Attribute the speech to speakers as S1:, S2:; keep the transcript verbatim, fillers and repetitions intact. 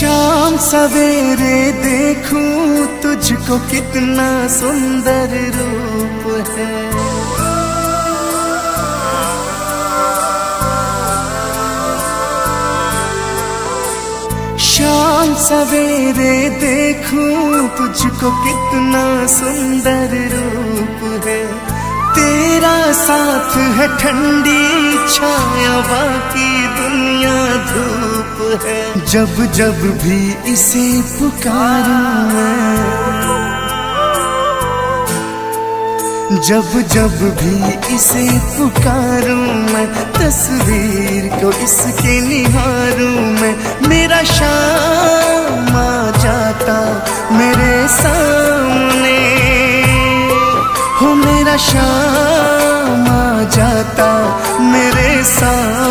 S1: शाम सवेरे देखूं तुझको कितना सुंदर रूप है। शाम सवेरे देखूं तुझको कितना सुंदर रूप है। तेरा साथ है ठंडी छाया, बाकी दुनिया धूप है। जब जब भी इसे पुकारूं मैं, जब जब भी इसे पुकारूं मैं, तस्वीर को इसके निहारूं मैं। मेरा शाम आ जाता मेरे सामने, हो मेरा शाम आ जाता मेरे सामने।